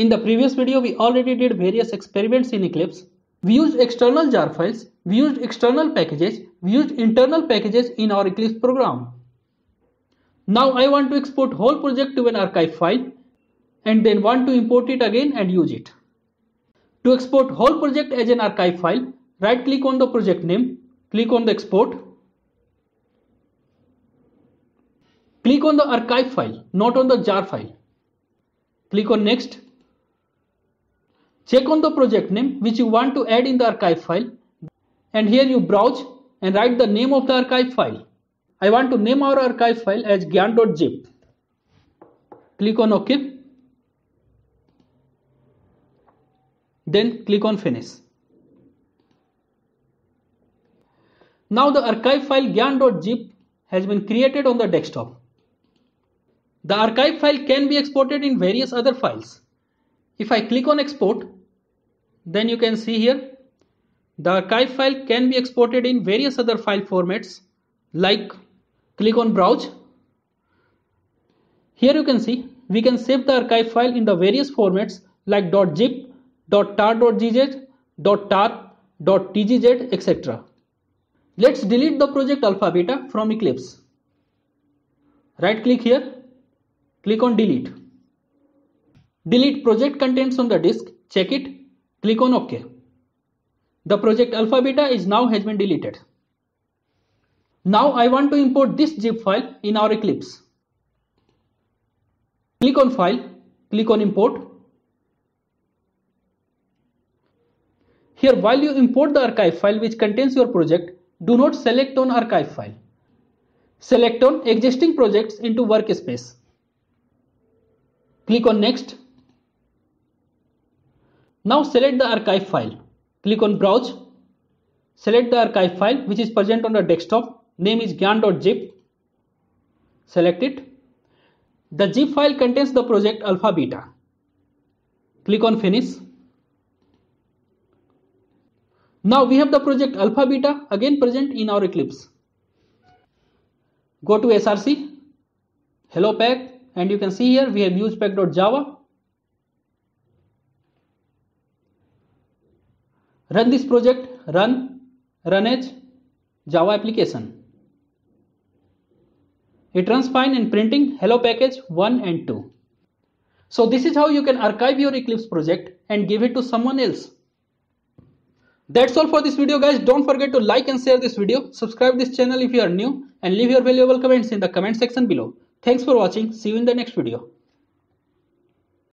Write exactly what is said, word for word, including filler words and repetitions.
In the previous video, we already did various experiments in Eclipse. We used external jar files, we used external packages, we used internal packages in our Eclipse program. Now I want to export whole project to an archive file and then want to import it again and use it. To export whole project as an archive file, right click on the project name, click on the export. Click on the archive file, not on the jar file. Click on next. Check on the project name which you want to add in the archive file, and here you browse and write the name of the archive file. I want to name our archive file as gyan dot zip. Click on OK. Then click on finish. Now the archive file gyan dot zip has been created on the desktop. The archive file can be exported in various other files. If I click on export, then you can see here the archive file can be exported in various other file formats, like click on browse. Here you can see we can save the archive file in the various formats like .zip, .tar.gz, .tar, .tgz, et cetera. Let's delete the project alpha beta from Eclipse. Right click here, click on delete. Delete project contents on the disk, check it, click on OK. The project alpha beta is now has been deleted. Now I want to import this zip file in our Eclipse. Click on file, click on import. Here while you import the archive file which contains your project, do not select on archive file. Select on existing projects into workspace. Click on next. Now select the archive file. Click on browse. Select the archive file which is present on the desktop. Name is gyan dot zip. Select it. The zip file contains the project alpha beta. Click on finish. Now we have the project alpha beta again present in our Eclipse. Go to S R C, hello pack, and you can see here we have used pack.java. Run this project, run, run as Java application. It runs fine in printing hello package one and two. So this is how you can archive your Eclipse project and give it to someone else. That's all for this video guys. Don't forget to like and share this video, subscribe this channel if you are new, and leave your valuable comments in the comment section below. Thanks for watching. See you in the next video.